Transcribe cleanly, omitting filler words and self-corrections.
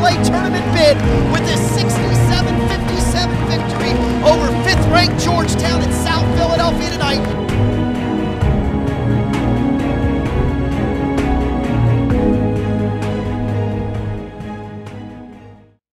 NCAA tournament bid with a 67-57 victory over 5th-ranked Georgetown in South Philadelphia tonight.